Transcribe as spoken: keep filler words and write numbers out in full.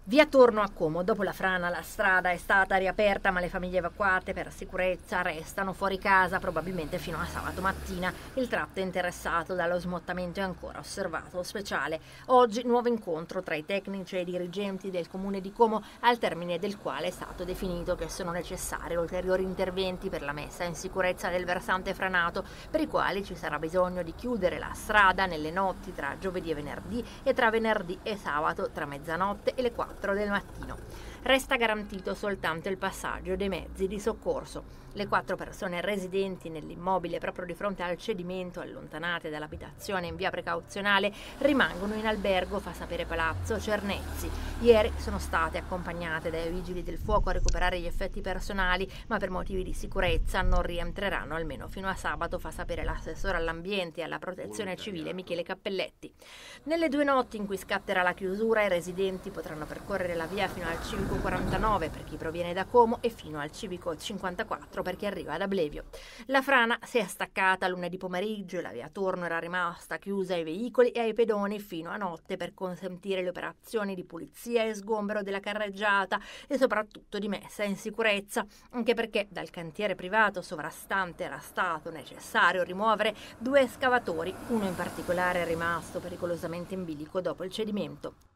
Via Torno a Como. Dopo la frana la strada è stata riaperta, ma le famiglie evacuate per sicurezza restano fuori casa probabilmente fino a sabato mattina. Il tratto interessato dallo smottamento è ancora osservato speciale. Oggi nuovo incontro tra i tecnici e i dirigenti del comune di Como, al termine del quale è stato definito che sono necessari ulteriori interventi per la messa in sicurezza del versante franato, per i quali ci sarà bisogno di chiudere la strada nelle notti tra giovedì e venerdì e tra venerdì e sabato tra mezzanotte e le quattro del mattino. Resta garantito soltanto il passaggio dei mezzi di soccorso. Le quattro persone residenti nell'immobile proprio di fronte al cedimento, allontanate dall'abitazione in via precauzionale, rimangono in albergo, fa sapere Palazzo Cernezzi. Ieri sono state accompagnate dai vigili del fuoco a recuperare gli effetti personali, ma per motivi di sicurezza non rientreranno almeno fino a sabato, fa sapere l'assessore all'ambiente e alla protezione civile Michele Cappelletti. Nelle due notti in cui scatterà la chiusura, i residenti potranno percorrere la via fino al civico quarantanove per chi proviene da Como e fino al civico cinquantaquattro per chi arriva da Blevio. La frana si è staccata lunedì pomeriggio e la via Torno era rimasta chiusa ai veicoli e ai pedoni fino a notte per consentire le operazioni di pulizia e sgombero della carreggiata e soprattutto di messa in sicurezza, anche perché dal cantiere privato sovrastante era stato necessario rimuovere due escavatori, uno in particolare è rimasto pericolosamente in bilico dopo il cedimento.